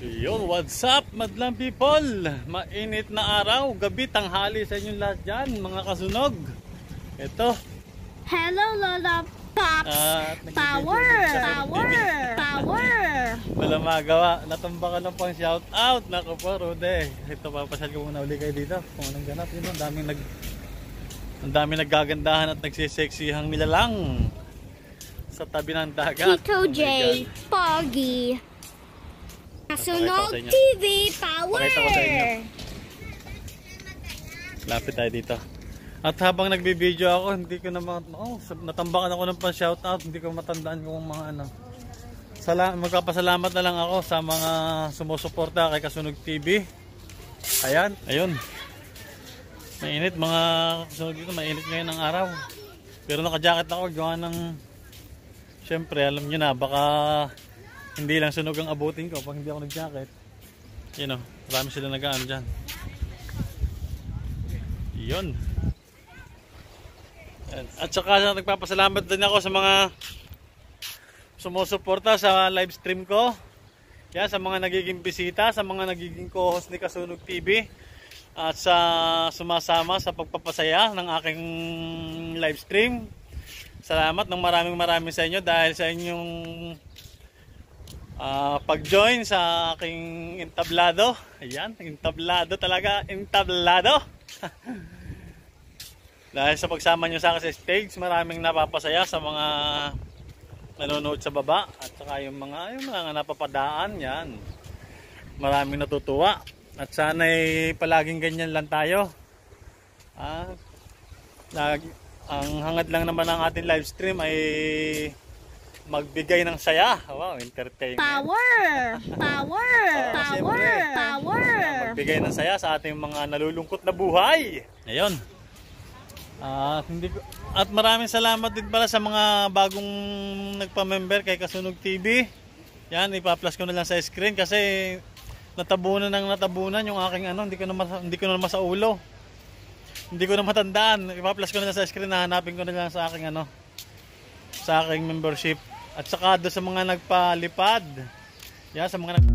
Yo, what's up, madlang people? Mainit na araw, gabi, tanghali sa inyong lahat dyan, mga kasunog. Ito. Hello, Lola Pops. Power. Wala magawa. Natumba ka lang pang shout out. Naku po, Rude. Ito, papasal ko muna uli kayo dito. Kung anong ganap. Yun, ang daming naggagandahan at nagsiseksihang nilalang sa tabi ng dagat. Tito J, Pogi. Kasunog TV, power! Pakita ko sa inyo. Lapit tayo dito. At habang nagbibideo ako, hindi ko naman, natambakan ako ng pa-shoutout, hindi ko matandaan kung mga ano. Magpapasalamat na lang ako sa mga sumusuporta kay Kasunog TV. Ayan, ayun. Mainit mga kasunog dito, mainit ngayon ang araw. Pero naka-jacket ako, gawa ng, syempre, alam nyo na, baka hindi lang sunog ang abutin ko pag hindi ako nag-jacket. Yun o, marami sila nag-ano dyan. Yun. At saka nagpapasalamat din ako sa mga sumusuporta sa live stream ko. Yan, sa mga nagiging bisita, sa mga nagiging co-host ni Kasunog TV. At sa sumasama sa pagpapasaya ng aking live stream. Salamat ng maraming sa inyo dahil sa inyong pag-join sa aking entablado. Ayan, entablado talaga, entablado. Dahil sa pagsama nyo sa akin sa stage, maraming napapasaya sa mga nanonood sa baba at saka yung mga napapadaan. Yan, maraming natutuwa at sana'y palaging ganyan lang tayo. Ang hangad lang naman ng ating live stream ay magbigay ng saya. Wow, entertainment. Power! Magbigay ng saya sa ating mga nalulungkot na buhay. Ayun. At maraming salamat din pala sa mga bagong nagpa-member kay Kasunog TV. Yan, ipa-plus ko na lang sa screen kasi natabunan yung aking hindi ko na sa ulo. Hindi ko na matandaan. Ipa-plus ko na lang sa screen, hanapin ko na lang sa aking sa aking membership. At saka doon sa mga nagpalipad. Yan, sa mga